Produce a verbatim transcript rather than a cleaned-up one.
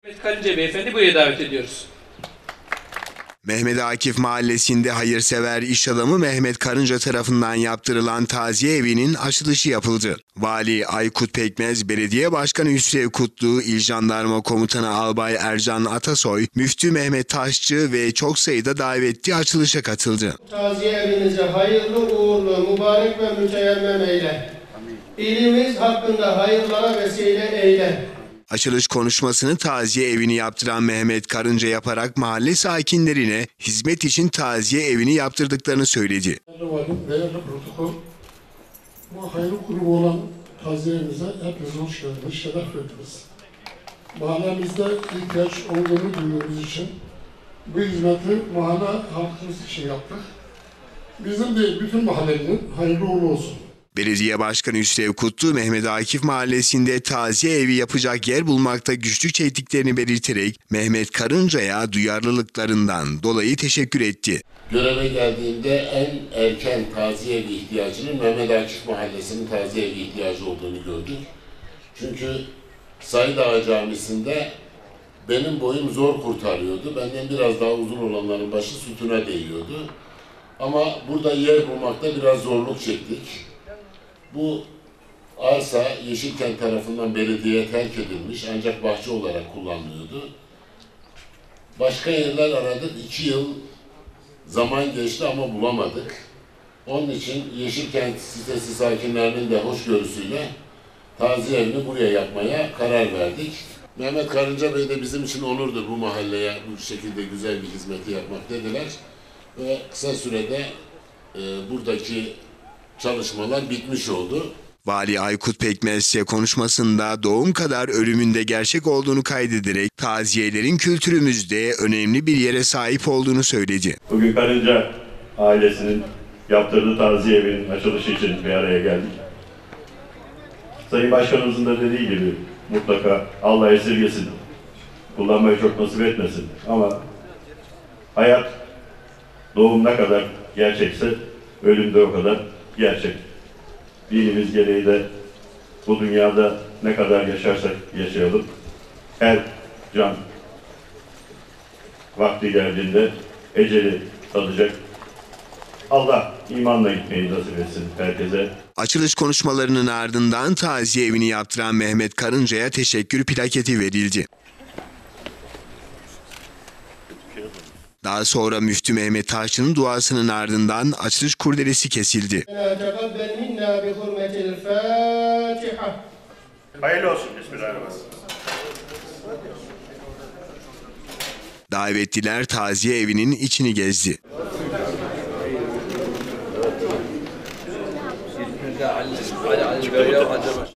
Mehmet Karınca Beyefendi buraya davet ediyoruz. Mehmet Akif Mahallesi'nde hayırsever iş adamı Mehmet Karınca tarafından yaptırılan taziye evinin açılışı yapıldı. Vali Aykut Pekmez, Belediye Başkanı Hüsrev Kutlu, İl Jandarma Komutanı Albay Ercan Atasoy, Müftü Mehmet Taşçı ve çok sayıda davetli açılışa katıldı. Taziye evinize hayırlı, uğurlu, mübarek ve müteyemmem eyle. İlimiz hakkında hayırlara vesile eyle. Açılış konuşmasını taziye evini yaptıran Mehmet Karınca yaparak mahalle sakinlerine hizmet için taziye evini yaptırdıklarını söyledi. Değerli valim, değerli protokol, bu hayırlı grubu olan taziyemize hepiniz hoş geldiniz, şeref verdiniz. Mahallemizde ihtiyaç olduğunu duyduğumuz için bu hizmeti mahalle halkımız için yaptık. Bizim değil, bütün mahallenin hayırlı uğurlu olsun. Belediye Başkanı Hüsrev Kutlu, Mehmet Akif Mahallesi'nde taziye evi yapacak yer bulmakta güçlük çektiklerini belirterek Mehmet Karınca'ya duyarlılıklarından dolayı teşekkür etti. Göreve geldiğimde en erken taziye evi ihtiyacının Mehmet Akif Mahallesi'nin taziye evi ihtiyacı olduğunu gördük. Çünkü Said Ağa Camisi'nde benim boyum zor kurtarıyordu. Benden biraz daha uzun olanların başı sütuna değiyordu. Ama burada yer bulmakta biraz zorluk çektik. Bu arsa Yeşilkent tarafından belediyeye terk edilmiş ancak bahçe olarak kullanılıyordu. Başka yerler aradık, iki yıl zaman geçti ama bulamadık. Onun için Yeşilkent sitesi sakinlerinin de hoşgörüsüyle taziye evini buraya yapmaya karar verdik. Mehmet Karınca Bey de bizim için onurdur bu mahalleye bu şekilde güzel bir hizmeti yapmak dediler. Ve kısa sürede e, buradaki çalışmalar bitmiş oldu. Vali Aykut Pekmez ise konuşmasında doğum kadar ölümünde gerçek olduğunu kaydederek taziyelerin kültürümüzde önemli bir yere sahip olduğunu söyledi. Bugün Karınca ailesinin yaptırdığı taziye evinin açılışı için bir araya geldik. Sayın Başkanımızın da dediği gibi mutlaka Allah esirgesin, kullanmayı çok nasip etmesin ama hayat doğum ne kadar gerçekse ölüm de o kadar gerçek. Dinimiz gereği de bu dünyada ne kadar yaşarsak yaşayalım, her can vakti geldiğinde eceli alacak. Allah imanla gitmeyi nasip etsin herkese. Açılış konuşmalarının ardından taziye evini yaptıran Mehmet Karınca'ya teşekkür plaketi verildi. Daha sonra Müftü Mehmet Taşçı'nın duasının ardından açılış kurdelesi kesildi. Hayırlı olsun. Bismillahirrahmanirrahim. Davetliler taziye evinin içini gezdi. علي علي علي